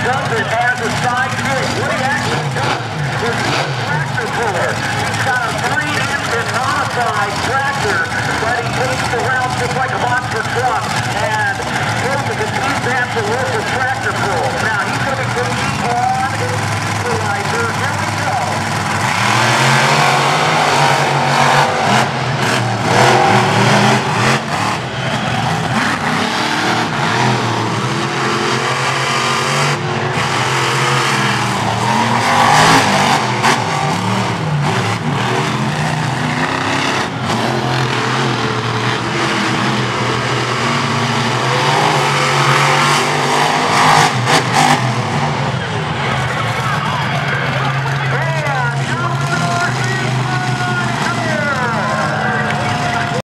does it as a side gig. What he actually does is he's a tractor puller. He's got a 3-engine modified tractor, but he takes the route just like a monster truck and throws it to deep after local tractor pull.